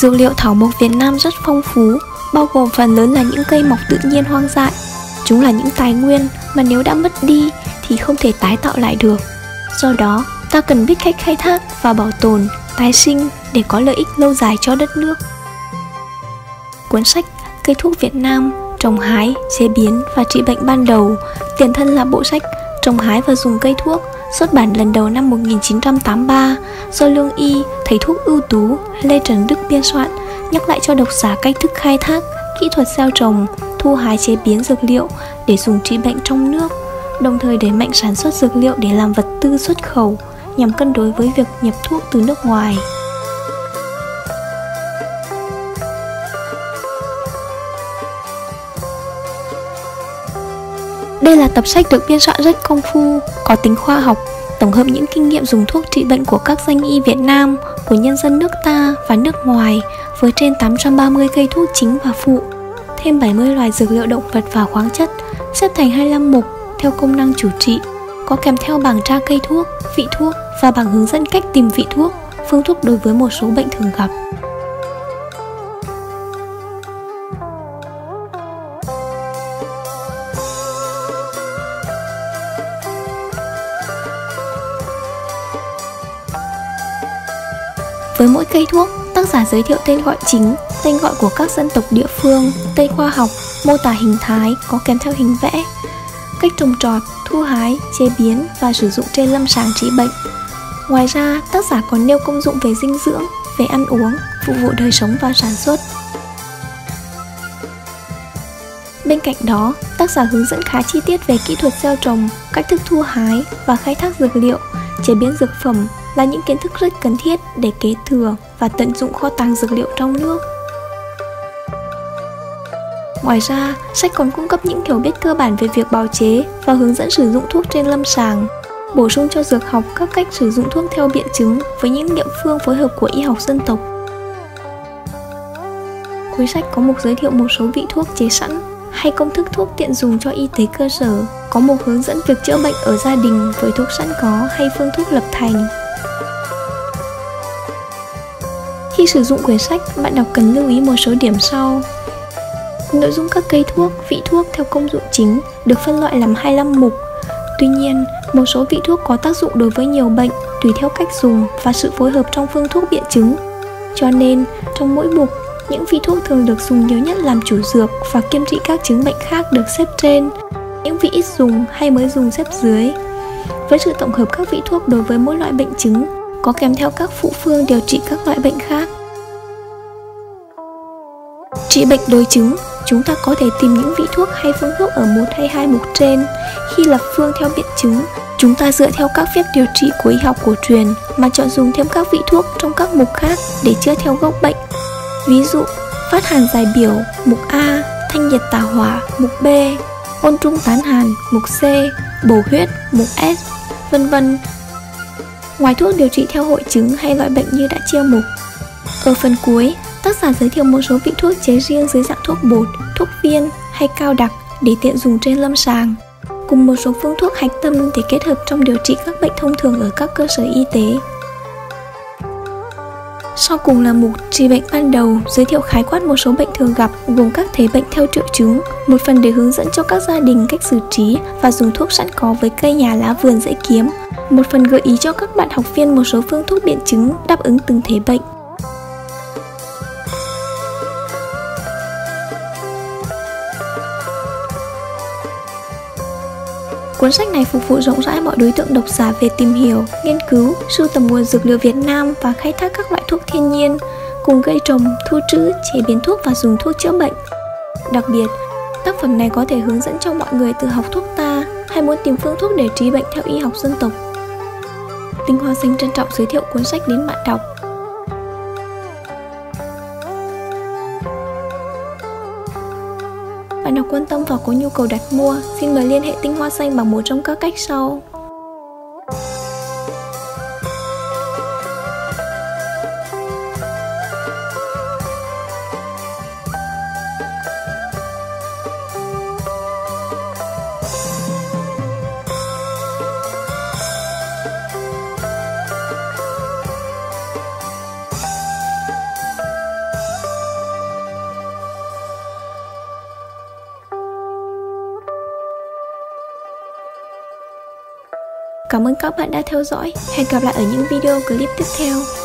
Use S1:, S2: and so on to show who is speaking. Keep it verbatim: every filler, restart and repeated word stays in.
S1: Dược liệu thảo mộc Việt Nam rất phong phú, bao gồm phần lớn là những cây mọc tự nhiên hoang dại. Chúng là những tài nguyên mà nếu đã mất đi thì không thể tái tạo lại được. Do đó, ta cần biết cách khai thác và bảo tồn, tái sinh để có lợi ích lâu dài cho đất nước. Cuốn sách Cây thuốc Việt Nam, trồng hái, chế biến và trị bệnh ban đầu, tiền thân là bộ sách Trồng hái và dùng cây thuốc, xuất bản lần đầu năm một nghìn chín trăm tám mươi ba do lương y, thầy thuốc ưu tú Lê Trần Đức biên soạn, nhắc lại cho độc giả cách thức khai thác, kỹ thuật gieo trồng, thu hái chế biến dược liệu để dùng trị bệnh trong nước, đồng thời đẩy mạnh sản xuất dược liệu để làm vật tư xuất khẩu nhằm cân đối với việc nhập thuốc từ nước ngoài. Đây là tập sách được biên soạn rất công phu, có tính khoa học, tổng hợp những kinh nghiệm dùng thuốc trị bệnh của các danh y Việt Nam, của nhân dân nước ta và nước ngoài, với trên tám trăm ba mươi cây thuốc chính và phụ, thêm bảy mươi loài dược liệu động vật và khoáng chất, xếp thành hai mươi lăm mục theo công năng chủ trị, có kèm theo bảng tra cây thuốc, vị thuốc và bảng hướng dẫn cách tìm vị thuốc, phương thuốc đối với một số bệnh thường gặp. Với mỗi cây thuốc, tác giả giới thiệu tên gọi chính, tên gọi của các dân tộc địa phương, tên khoa học, mô tả hình thái có kèm theo hình vẽ, cách trồng trọt, thu hái, chế biến và sử dụng trên lâm sàng trị bệnh. Ngoài ra, tác giả còn nêu công dụng về dinh dưỡng, về ăn uống, phục vụ đời sống và sản xuất. Bên cạnh đó, tác giả hướng dẫn khá chi tiết về kỹ thuật gieo trồng, cách thức thu hái và khai thác dược liệu, chế biến dược phẩm là những kiến thức rất cần thiết để kế thừa và tận dụng kho tàng dược liệu trong nước. Ngoài ra, sách còn cung cấp những hiểu biết cơ bản về việc bào chế và hướng dẫn sử dụng thuốc trên lâm sàng, bổ sung cho dược học các cách sử dụng thuốc theo biện chứng với những địa phương phối hợp của y học dân tộc. Cuối sách có mục giới thiệu một số vị thuốc chế sẵn hay công thức thuốc tiện dùng cho y tế cơ sở, có mục hướng dẫn việc chữa bệnh ở gia đình với thuốc sẵn có hay phương thuốc lập thành. Khi sử dụng quyển sách, bạn đọc cần lưu ý một số điểm sau. Nội dung các cây thuốc, vị thuốc theo công dụng chính được phân loại làm hai mươi lăm mục. Tuy nhiên, một số vị thuốc có tác dụng đối với nhiều bệnh tùy theo cách dùng và sự phối hợp trong phương thuốc biện chứng. Cho nên, trong mỗi mục, những vị thuốc thường được dùng nhiều nhất làm chủ dược và kiêm trị các chứng bệnh khác được xếp trên, những vị ít dùng hay mới dùng xếp dưới. Với sự tổng hợp các vị thuốc đối với mỗi loại bệnh chứng, có kèm theo các phụ phương điều trị các loại bệnh khác. Trị bệnh đối chứng, chúng ta có thể tìm những vị thuốc hay phương thuốc ở một hay hai mục trên. Khi lập phương theo biện chứng, chúng ta dựa theo các phép điều trị của y học cổ truyền mà chọn dùng thêm các vị thuốc trong các mục khác để chữa theo gốc bệnh. Ví dụ, phát hàn giải biểu, mục A, thanh nhiệt tả hỏa, mục B, ôn trung tán hàn, mục C, bổ huyết, mục S, vân vân. Ngoài thuốc điều trị theo hội chứng hay loại bệnh như đã chia mục, ở phần cuối, tác giả giới thiệu một số vị thuốc chế riêng dưới dạng thuốc bột, thuốc viên hay cao đặc để tiện dùng trên lâm sàng, cùng một số phương thuốc hạch tâm để kết hợp trong điều trị các bệnh thông thường ở các cơ sở y tế. Sau cùng là mục trị bệnh ban đầu, giới thiệu khái quát một số bệnh thường gặp gồm các thể bệnh theo triệu chứng, một phần để hướng dẫn cho các gia đình cách xử trí và dùng thuốc sẵn có với cây nhà lá vườn dễ kiếm, một phần gợi ý cho các bạn học viên một số phương thuốc biện chứng đáp ứng từng thể bệnh. Cuốn sách này phục vụ rộng rãi mọi đối tượng độc giả về tìm hiểu, nghiên cứu, sưu tầm nguồn dược liệu Việt Nam và khai thác các loại thuốc thiên nhiên, cùng cây trồng, thu trữ, chế biến thuốc và dùng thuốc chữa bệnh. Đặc biệt, tác phẩm này có thể hướng dẫn cho mọi người tự học thuốc ta hay muốn tìm phương thuốc để trị bệnh theo y học dân tộc. Tinh Hoa Xanh trân trọng giới thiệu cuốn sách đến bạn đọc. Bạn đọc quan tâm và có nhu cầu đặt mua, xin mời liên hệ Tinh Hoa Xanh bằng một trong các cách sau. Cảm ơn các bạn đã theo dõi. Hẹn gặp lại ở những video clip tiếp theo.